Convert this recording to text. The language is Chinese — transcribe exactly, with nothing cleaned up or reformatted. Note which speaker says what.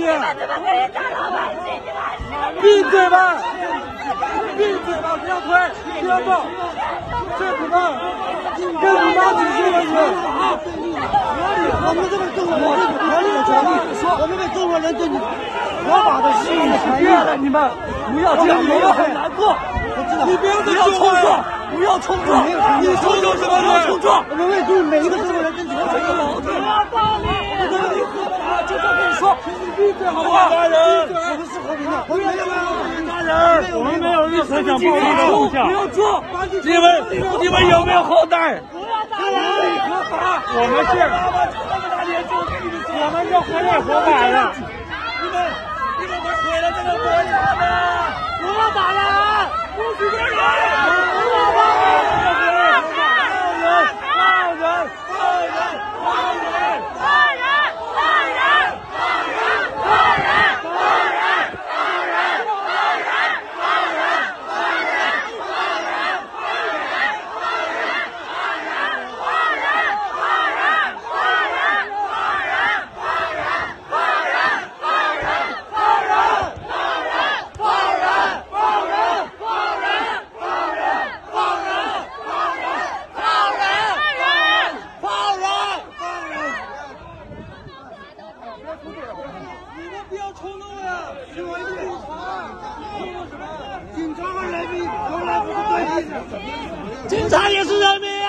Speaker 1: 怎么可以打老百姓？
Speaker 2: 闭嘴吧！闭嘴吧！不要推，不要动！这怎么？跟你妈几岁了你？
Speaker 3: 我们这边中国人对你合理的权利，我们这中国人对你合法的使用的权利了。
Speaker 2: 你们不要这样，我们很难过。你不要再冲撞，不要冲撞！你冲撞什么？不要冲撞！
Speaker 3: 我们为中每一个中国人争取合理的
Speaker 2: 矛盾。不要暴力！不可以合法，就这么跟你说，请你闭嘴好不好？
Speaker 3: 杀人！我们是和平的，我们没有
Speaker 2: 杀人！我们没有任何想暴力的动向。不要做！你们你们有没有后代？不要打人！合法！我们是，我们是合理合法的。你们你们毁了这个国家的！不要打人！不许打人！不要打人！放人！放人！放人！放人！放人！放人！放人！放人！放人！警察也是人民。